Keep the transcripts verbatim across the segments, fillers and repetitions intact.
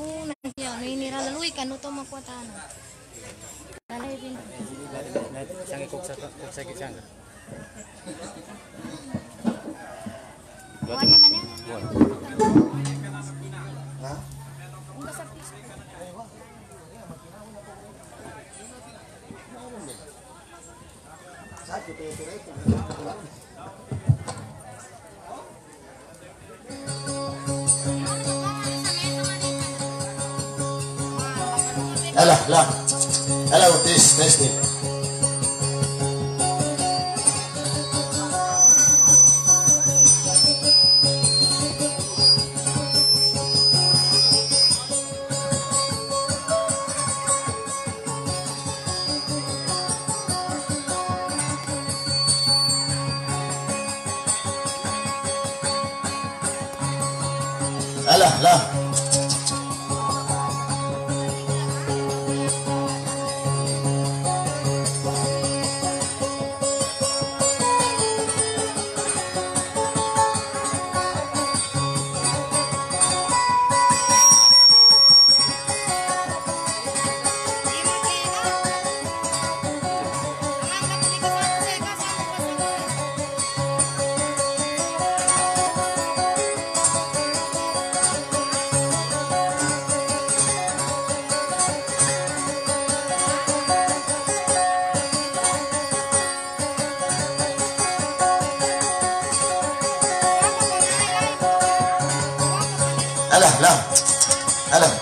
una siya may niralalui kan uto makuatan. Dalay din. Sangi kok sa kok sa kitang. Wali man yan. Ha? Ungga sa piso. Sakit itu itu. Alah, lah. Alah, tes, tes nih. Alah, lah. Alah, lah. Alah.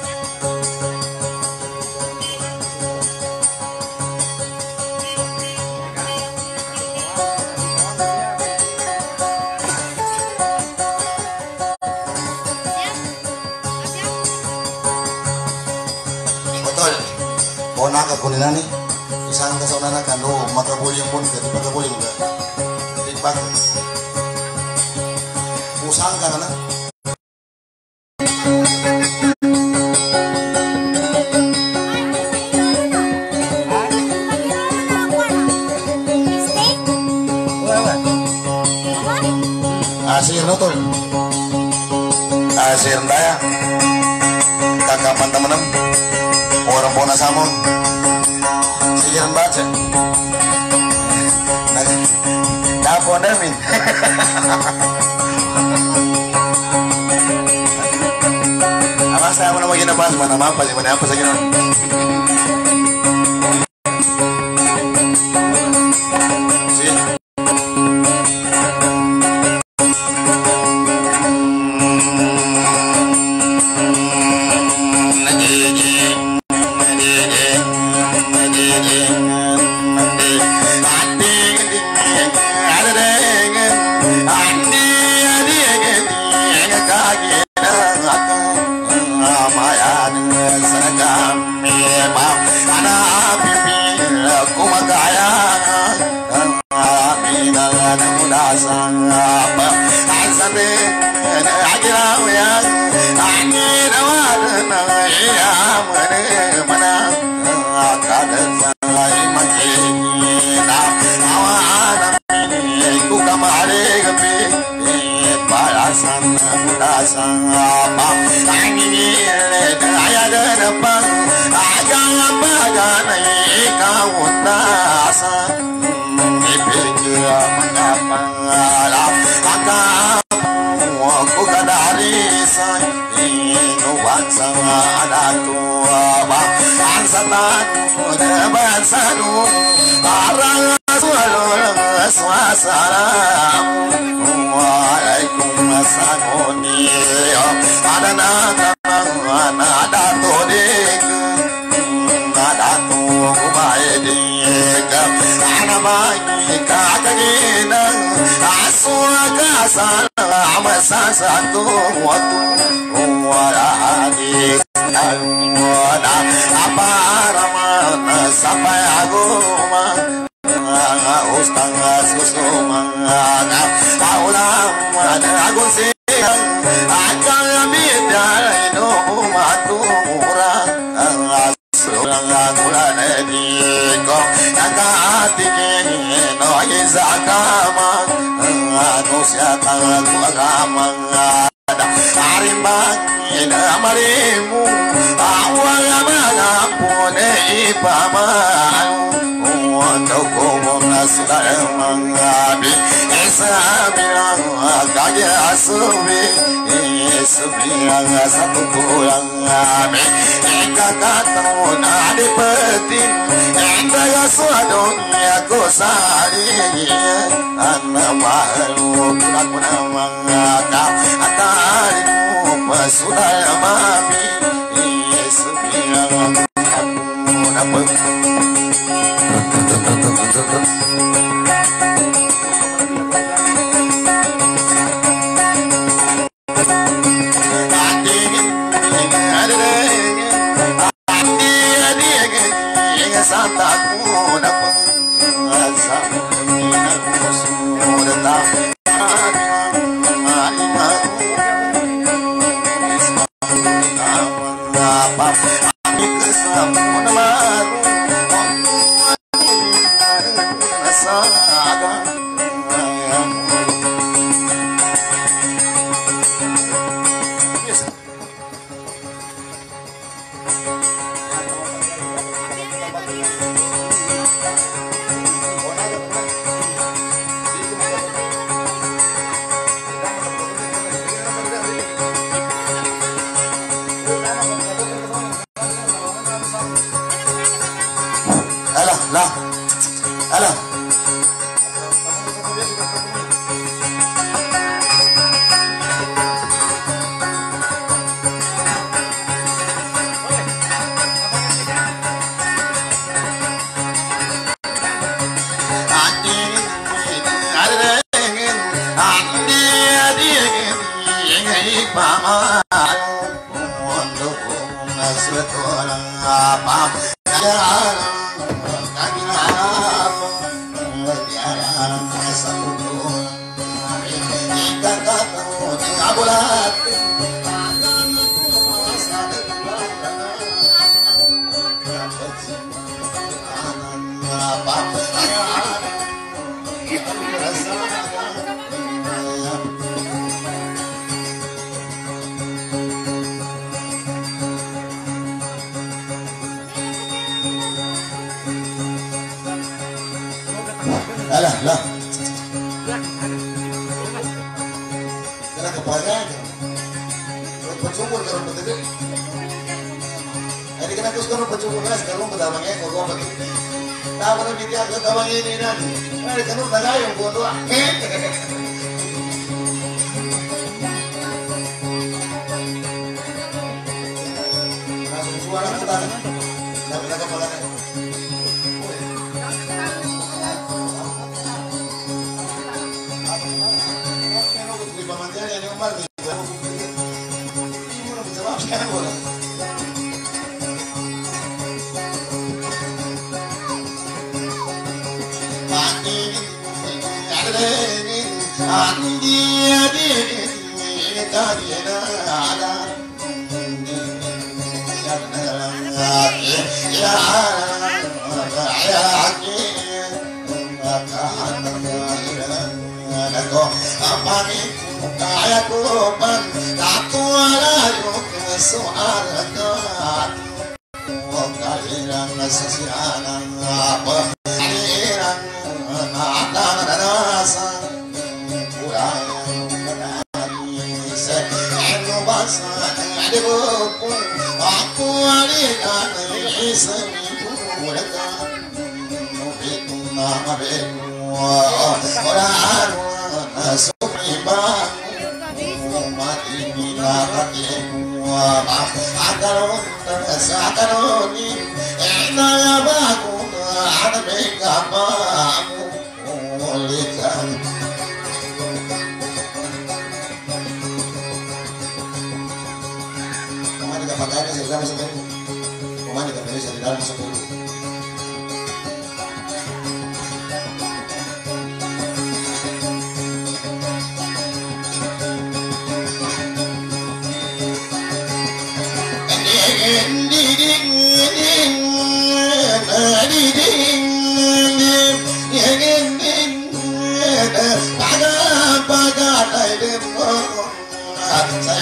Betul. Bona ka kunin ni. Isang ka sa una na kanu makabuling pun ka pagkabuling ka. Dipak. Usang ka na. Asir no tol, asir daya, kakak teman-teman, orang pona samon, sihir baca, dapur demin, apa saya mau begini pas mana apa sih mana apa sih kan? Satu waktu wahai ada apa ramana sampai aku ustaz kusuma ulama aku siang akan bidal itu matura surang bulan diko nakati no izakama aku siapa aku agama Arimbang ina marimu awang amana pone ipaman untuk kumuna sudah mengabi esabilang kaje asubi esabilang satu pulang abi ikatan adipati endaya suadonya kosari anak baru kuna mangaka atarimu pasudaya mami esabilang aku lah alah Alah, lah. Kena kepada aja. Pecumur kalau betul. Jadi kena terus kalau pecumur lah sekarang bedamangnya kau kau bagi. Tahu mana video aku bedamang ini nanti. Ada kanu tagay yang bodoh. Langsung suara kita. Tapi nak kepada. Saya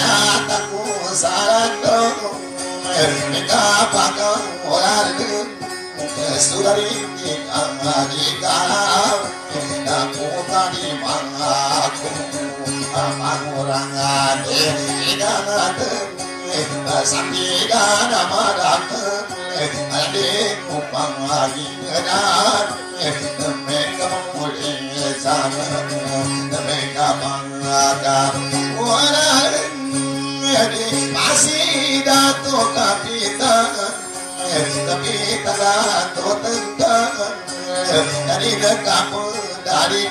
Mika pakang olar sudari amadikala aku tadi mangaku amangurangan idangate sambil namadak adikku pangagi ngedan mereka mulai sana mereka mengagam waran masih datuk kapitan kapitan datuk tenggang dari dekat dari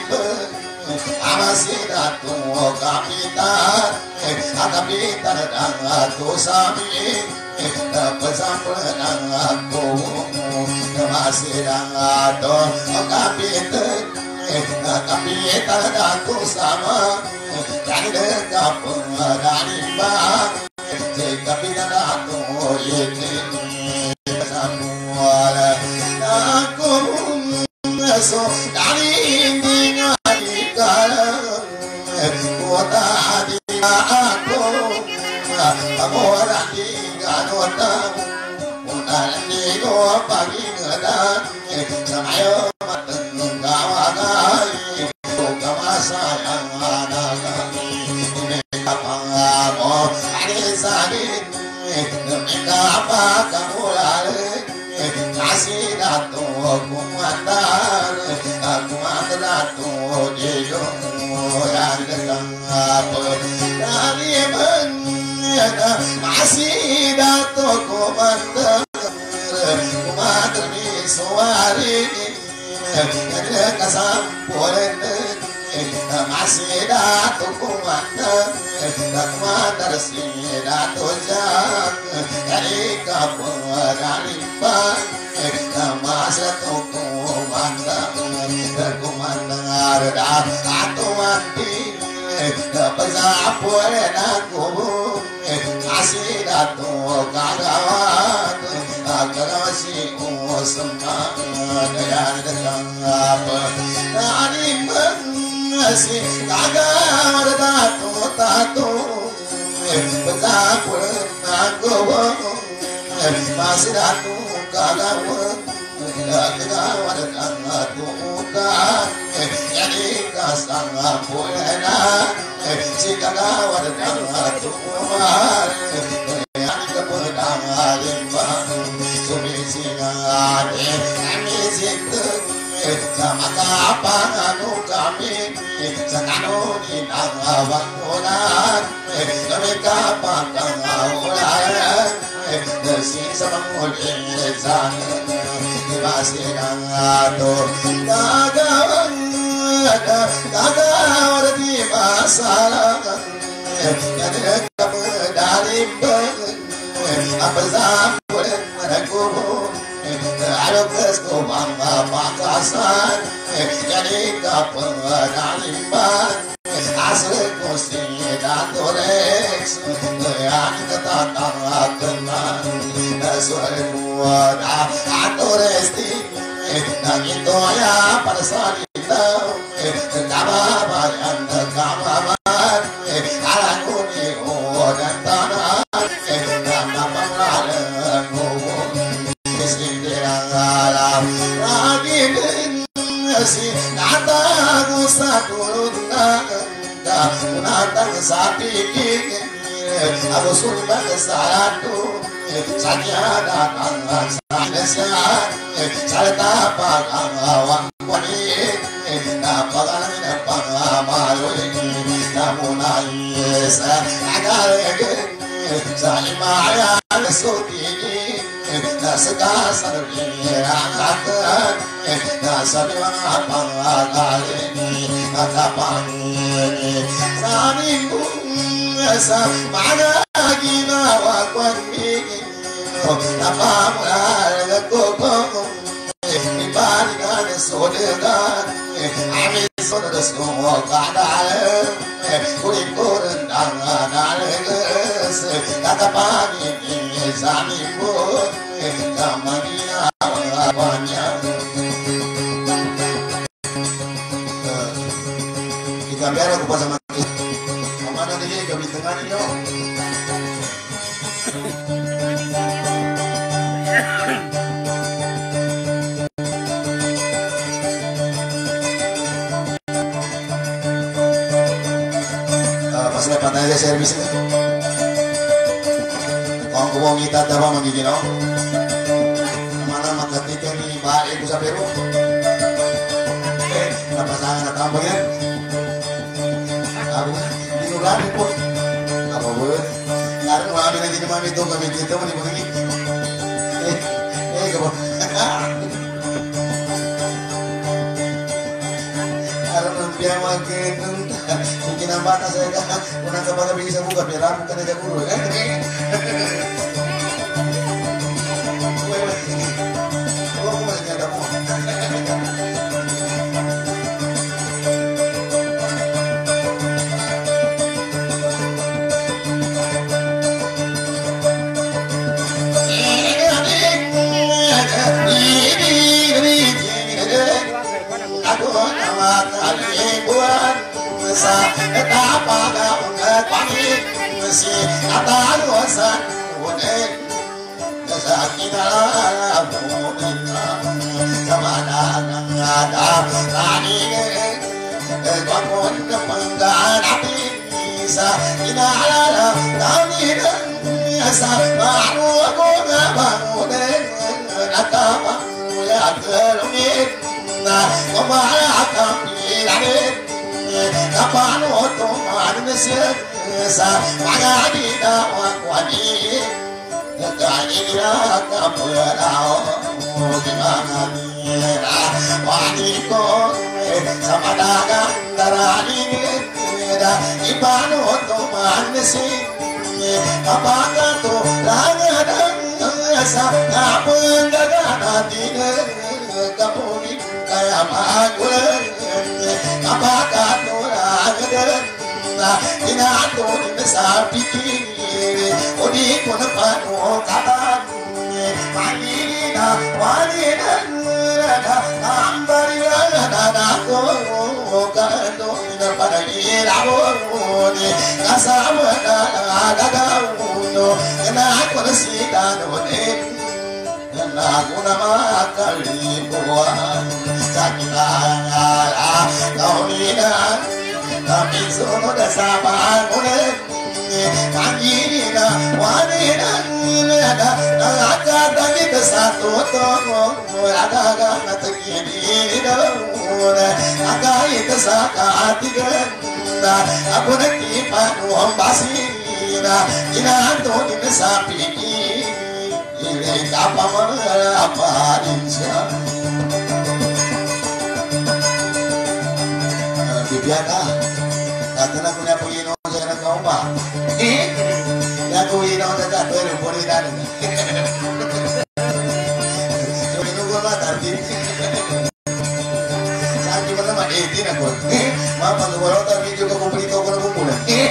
masih datuk kapitan kapitan datuk sami pesan aku masih datuk kapitan kapitan datuk sama dari dekat dari bang kapitan datuk ini semua aku so dari ningali kalau kota di aku aku lagi ganota udah di gua pagi ngedan samayo matenggawagai buka masa yang ada kami mereka pangamo ada sakit mereka apa kamu lari kasih datuk kumandan aku datuk dia yang datang apa dari mana masih datuk kumandan kumandan di suari ada kesampuran masih datuk kumandan kumandan si datuk jang dari kampung dari bang masa tuku mandang kumandang ada satu mati pesapure aku masih datuk kagawan kagawasi usman dan datang apa dari masih kagawan datuk datuk pesapure aku masih datuk kagawan kagawan kagawan jadi kasang pulena si kagawan kagawan yang kepedang limbang sumisi ngade kami situ sama kapang anu kami sakano di nangawang ulan kami kapang kangaulan Desi sama mulai sana masih nangado kagawan kagawan di masalah yang dekat dari apa zampuran mereka ada kesko bangga pakasan jadi kapal dari asal kosi datuk rex yang ketatang kenal suara muda datuk resti dan itu ya pada saat itu kama bayan kama man alam kuni dan tanah nama pengalan istilah alam lagi si kata gusa turunkan datang sapi aku sudah kesatu saja datang saya saya dapat awak kuning dapat dapat malu namun ayes agar saya maya suki sekasar dirangkakan nasab apa kali kata panggil saminggu mana gina wakwan ini apa mulai kekong dibandingkan sodegan kami saudara semua kadang kulit kurendang nales kata pagi ini saminggu kamania banyak kita biar aku pasang mati kemana nih kami tengah nih servis ini. Kung kuwang kita dapat magiginaw. Mana makatika ni bae ko sa Peru. Eh, napasangan na tambang yan. Ako, dinurami po. Ako po. Karang mami na ginamami ito, kami dito, mali mo naging. Eh, eh, kabo. Karang nang biyawa kinunta. Kung kinambata sa ika, kung nang kapagabigay sa buka, pera mo ka na gaguro. Eh, huwag mo masigada mo. Buat sa etapa kang pangit si atalusan unek sa kinalabunin sama nang ada tani kapon pangganapin sa kinalala tani sa maru ako nga bangunin nakapang ya kelungin na kumarakang ilanin kapano tumanin siya sa mga dinawakwani kanina kapulao di mga nira wani ko sa madagang daranin ipano tumanin siya kapagato langadang sa kapundaga natin kapunin kaya magulan kapagato langadang tinatunin sa pikir o di ko na paano kapan manina walinan ang barilan na ako kano na panagilabon kasama na nagagawuno na ako na sitanunin na ako na makalimuan sa kinangala kauninan kami sunod sa bangunan kanina waninan nakakatangit sa totoo nagagang natakininan nakahit sa katigan ako nagkipan ang basina inaantonin sa piki ili kapamalapanin siya bibiyang ka Katanan ko na po yun ako sa nagkaw pa. Eh? Nakuhin ako sa ka, pero puri natin. So, kinugol ba, tartin? Saan di ba naman, eighteen ako? Eh? Mapag-wala ko video ko, kumplito ko na kumpulan. Eh?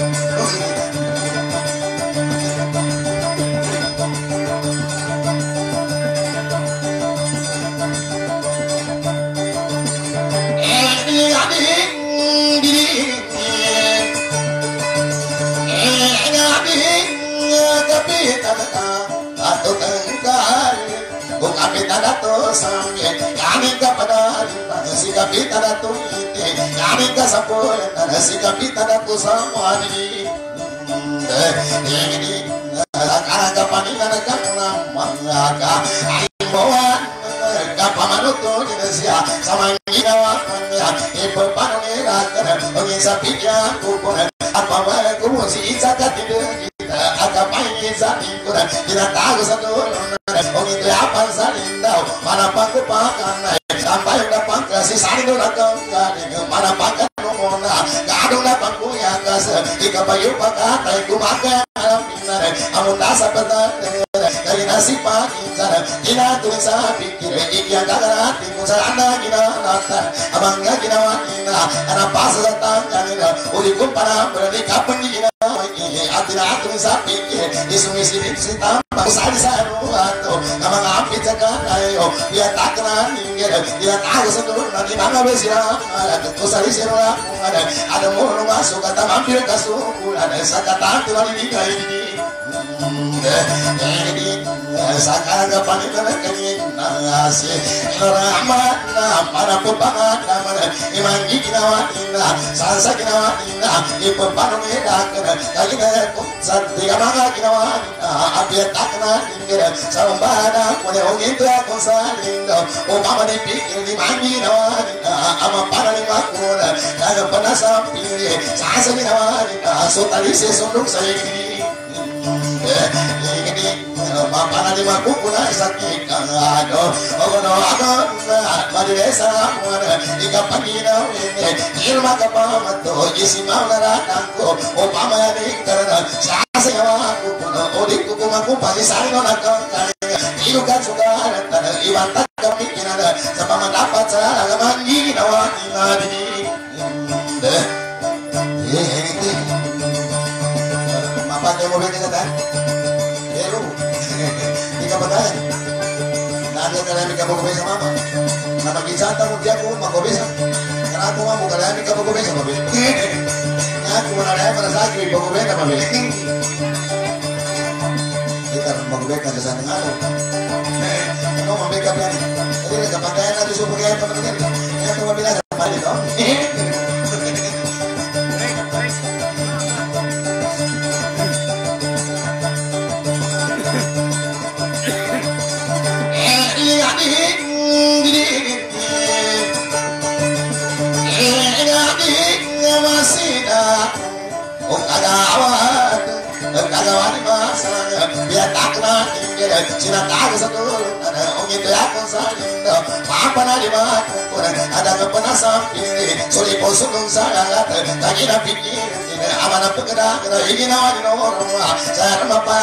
Atau tengkar kung kapitan ato samye kami kapada si kapitan ato ite kami kasapulan si kapitan ato samwani ini aga panina nagkakunang mga ka imuan kapamanuto ni siya sa mga ginawa niya ipapano nila ka na ang isa pigyan kukunan at pamayan ko si isa katilang akapain sa lingkuran tinatago sa tulong na kung ito'y apang sa lindaw manapang kupakan na sampai na pangkasi sa lindo na kang galing manapang ka muna kadong na pangkuya kasi ikapayo pagkatay kumakayang pinarin among nasa patanin kaya nasipakin sana tinatuin sa pikir ikiyang kakarating kung saan na ginanatan amang nga ginawa nila anapasa sa tangka nila uli kong panampulan ikapan ginawa at tinatuin sa pikir isumisilip si tamba kusali sa anuhato na mga apit sa kayo dia tak kenal ninggir dia tahu seluruh nanti mana besira ada kusari serula ada ada mau masuk kata mampir kasukul ada sakata tulang di ini ini sakaga panitana kani nasi rahmana para pupangan namana imangi kinawatina sansa kinawatina ipapanu medakana kagina santiga manga kinawatina abia takna ningira sambana kone ogitu akonsalinda o mama ni pikir di mangi nawatina ama para ni makuna kaga panasa pire sansa kinawatina so tali se sonduk saiki ini bapak nadi makuku na sakit kangado ogono agon mari desa mana ika pagina ini ilma kapamato isi maunara tangko opama ni karena sasa yawaku kuno odiku kumaku pagi sari no nakang kaya iu kan suka tanah iwan tak kepikiran sama mendapat cara gamangi nawati nadi deh ini apa yang mau bikin kata? Ya lu, ini kapan? Nanti kalian bisa bawa besa mama. Nama kita tahu dia aku mau besa. Karena aku mau kalian bisa bawa besa mama. Aku mau nanya pada saat ini bawa besa mama. Kita mau besa ke sana aku. Kamu mau besa apa ni? Jadi kapan kalian nanti suruh pergi apa nanti? Yang tu mau bilang apa ni dong? Kagawan masanya biar tak kena tinggal cina tak satu ada orang itu aku sayang apa nadi maku ada kepenasan pilih suri posung sangat lagi nak pikir amanah pekerja kena ingin awak di norma saya apa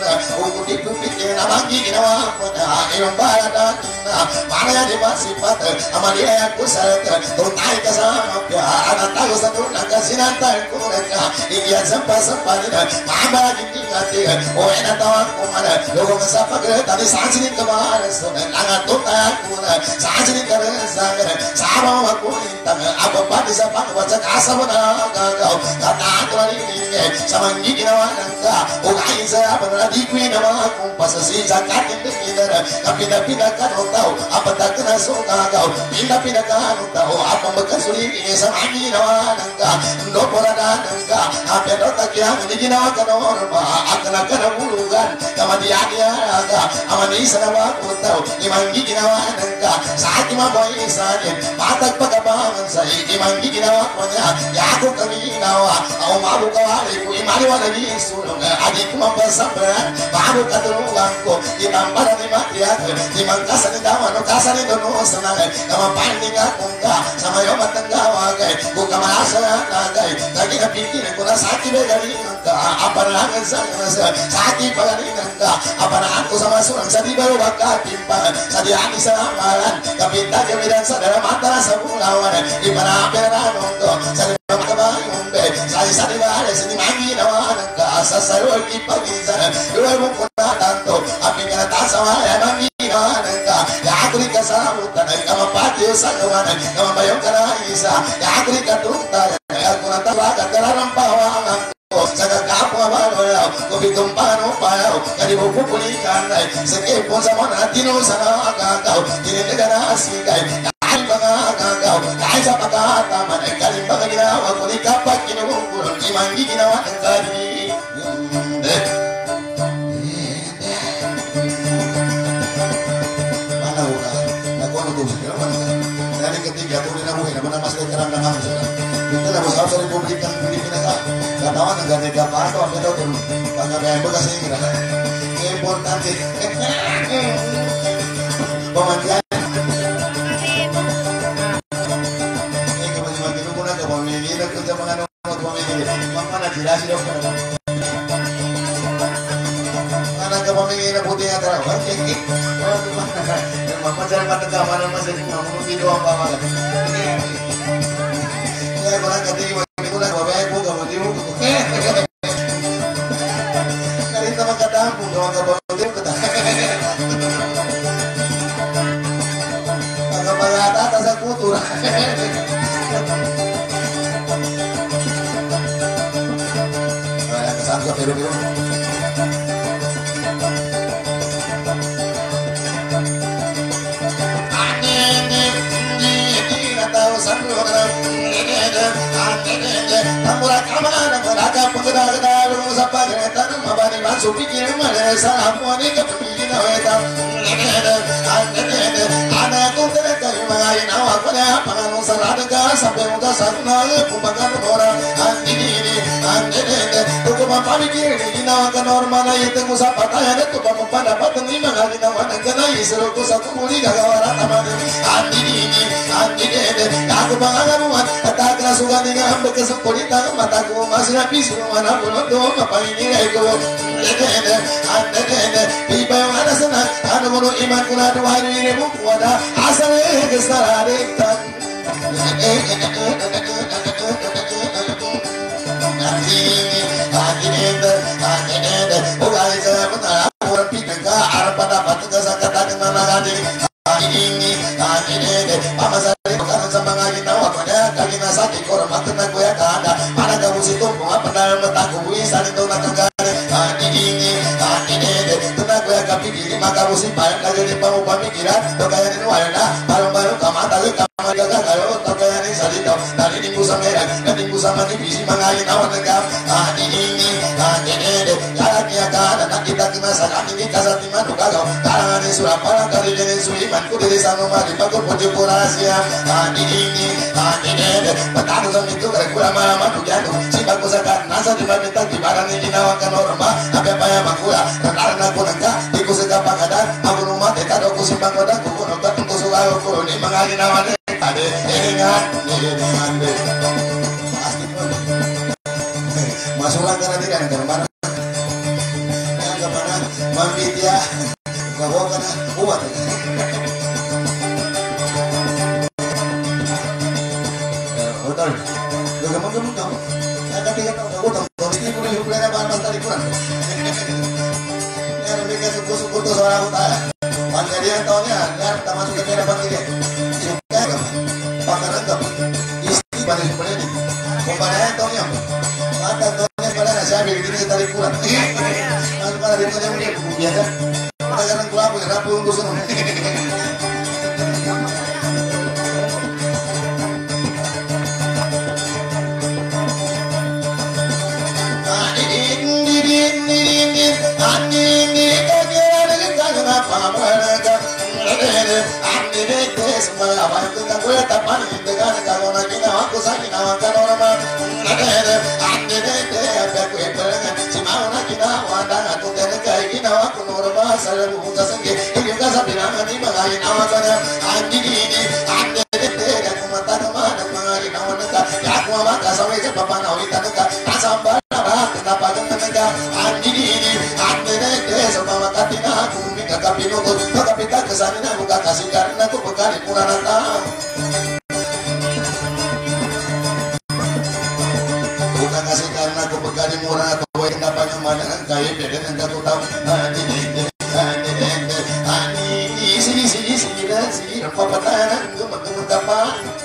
aku dipikir nama gini nama apa ilmu barat mana yang dimasifat amalia aku saya tuntai kesama anak tahu satu nak sinantai kureka ia sempat sempat mama gini ngati oh enak tahu aku mana logo ngasapa ke tadi sanjini kemana sudah langat tuntai aku sanjini karena sangat sama aku intang apa pasti siapa baca kasar mana kau kata aku ini sama gini nama nangka oh kain saya pernah dikuin nama aku pas si zakat itu kita pindah pindah kan tahu apa tak kena suka kau pindah pindah kan tahu apa bekas ini sama gini nama nangka ndo porada nangka apa ndo tak kira ini nama kan orang akan akan bulugan kama dia dia aga amani sana aku tahu imang gini nama nangka saat ima boy saja patak pagabangan saya imang gini nama punya ya aku kami nawa au mabu kawali ku imani wala ni sulung adik mambasabran babu katulungku ditambah di makiat di mangkasa di dawan no kasa di dono senang kama panding aku ka sama yo matanggawa kai ku kama asa nagai lagi na pikir ku na sakit begari ka apa nangan sa sakit bagari ka apa na aku sama surang sa di baru bakat timpan sa di ani sa amalan kapita ke bidan sa dalam mata sa bulawan di mana pera nonto sa di makabayong be sa sa di bare sa di mangi nawan ka sa sa ro ki pagizan dua mo kuna tanto aping na tasawa ya mangi nawan ka ya aku di kasamutan kama patio sa kawan kama bayong kana isa ya aku di katunta ya aku na tawa ka kararam pawang saga kapo abano ya ko bitumpano pao kadi buku pulikan dai seke pon sa mona tino sana kakao kini negara asikai kai banga kakao kai sa pakata man kali banga ginawa ko ni kapak kini buku ni mangi ginawa kadi mana uka aku anu tuh segala mana dari ketiga tuh dina buhe mana mas kerang dengan sudah itu lah bos harus republikan Filipina ka katawan negara negara apa atau apa itu bangga bayar bekas ini kira importante pemandian ini kebanyakan itu pun ada pemilih ini kerja mengandung pemilih mana jelas dong mana kepemilikan putih yang terawat ini mama jangan mata keamanan masih ngomong video apa apa ya kalau kata ibu ibu nak bawa ibu kamu ibu dari teman kata aku kamu kamu ibu kata penggeda-geda belum sapa kereta mabani masuk pikir mana salah muani kepikir weta ana ku kereta mengain awak pada pangan saladega sampai muda saruna kumbakan orang ini ini ande tuku mapa pikir ini nawakan normal itu musapa tanya tu pada dapat lima kali nawakan kena isro ku satu muli gagawara tamane ande ini ande aku bangan buat tak kena suka dengan bekesepolitan mataku masih habis mana pun tu apa ini ego ande ande pipa yang ada senang anu mulu iman kuna dua hari ribu kuada asal kesalahan maka musim paling lagi di pamu pemikiran tokaya di warna baru-baru kamata lu kamar jaga kalau tokaya di salito dari di pusat merah dan di pusat mati bisi mengalir awan tegap ah ini ini ah ini jalan kia kada nak kita kena salam ini kasat di mana kagau karangan di Surabaya kali jadi Suliman ku dari sana mari pakai pojo rahasia ah ini ini ah ini petang sama itu kalau kurang malam aku jatuh si bagus akan nasa di mana minta di barang ini nawakan norma apa apa yang makula karena aku nengka iku segala pangkadan aku rumah teta doku simpang kodang kuku nonton untuk suka ukur ini mengalir nawan ade ingat ingat pasti pun masuklah karena tidak ada kemana yang kemana mampir dia bawa karena kuat betul lu gemuk-gemuk kamu ada tiga tahun kamu tahu ini punya hubungan apa mas tadi kurang ya mereka suku-suku tuh seorang utara panggil dia tahunnya ya tak masuk ke daerah panggil dia suka gak pakar enggak istri pada sebenarnya ini pembanaan tahunnya mata tahunnya pada nasi ambil gini tadi kurang masuk pada ditanya punya buku biasa pada sekarang kelapa ya rapi untuk semua bukan kasih karena aku bekali murah atau yang dapat nyaman kaya beda dan aku tahu ani ini ani ini ani ini sini sini sini dan sini apa patahan gemuk gemuk apa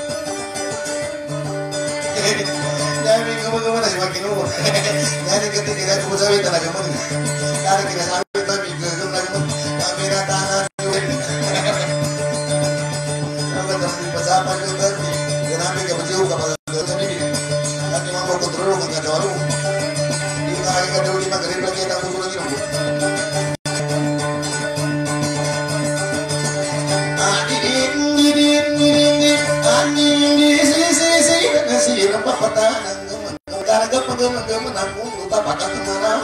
jadi gemuk gemuk nasi makin umur jadi ketika aku bersawit tenaga mana dari kita sawit tapi gemuk gemuk kamera tangan aku terus bersama juga kenapa gak berjauh kepada kontrol nggak ada warung di kali kedua lima kali lagi ada musuh lagi nunggu adidin didin didin anjing di sisi sisi nasi rempah patahan karena kepengen kemen aku lupa patah kemana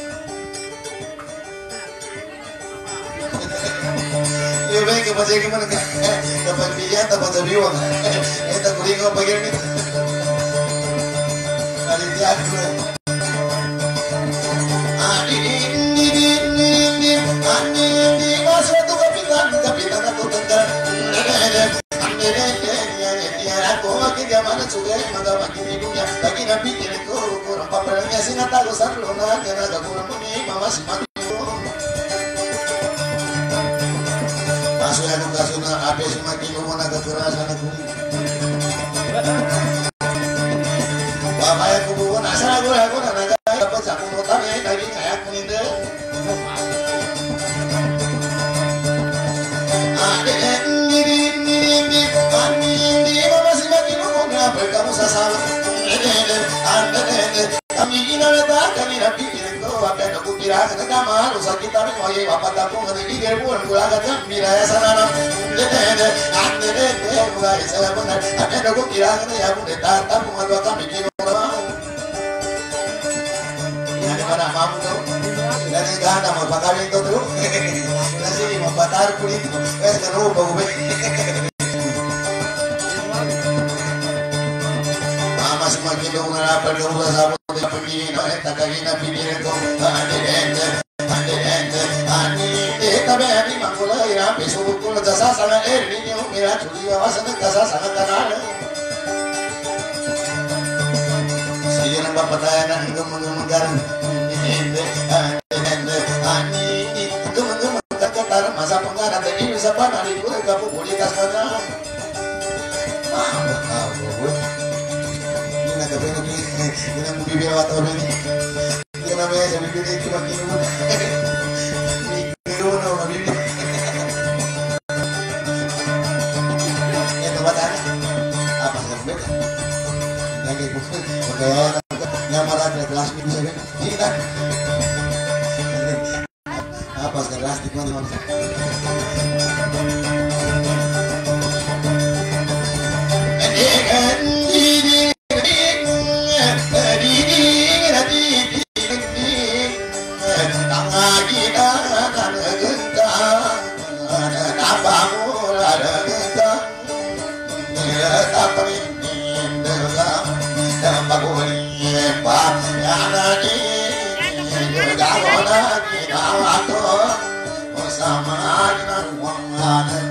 ya baik ke pasir gimana kan dapat biaya dapat biwang kita kuring apa bagian ini adidin didin didin anjing di masa itu kapitan kapitan aku tentang aku makin mana juga maka makin hidupnya lagi nabi kini kurang papernya singa tahu sarlona karena gak kurang bunyi mama si mati masuk aku kasuna ape semakin umur agak kerasan aku Bapak aku bukan asal aku aku nak dapat satu motor ya dari kayak ini ada ini ini ini ini mama si makin umurnya berkamu sasal ada ada kami ini na kama rusa kita ni moye bapak tapung ni bigel bulan bulan kata biraya sana dede ande dede mulai saya benar ane dogo kira ni ya bun deta tapung atau kami kini orang ini mana mamu tu nanti gana mau pakawin tu tu nasi mau patar kulit eh keruh bau be mama semakin dong apa dong sahabat begini no eta kagina pidire ko ande ende ande ende ani eta be ani mangula ira pesu kul jasa sana er niño mira chuli wasana jasa sana kanal sijana bapatana ngum ngum garan ende ande ende ani ngum ngum kakatar masa pengara tadi bisa panali ku kapu boli kasana mama kau ini nak beli ni ini nak beli apa tu ni ini namanya saya beli cuma kilo kilo nama beli yang tempat ada apa yang beda lagi bukan pakaian yang marah ada gelas minum saya ini kan apa gelas di mana mana sama dengan uang